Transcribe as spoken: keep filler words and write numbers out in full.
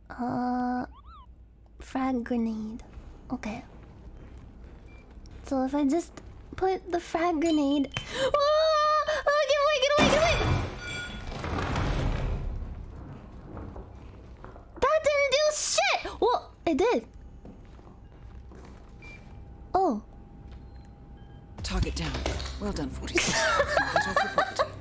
Uh, frag grenade. Okay. So if I just put the frag grenade. Oh, oh, get away! Get away! Get away! That didn't do shit. Well, it did. Oh. Target down. Well done, forty-six. Get off your property.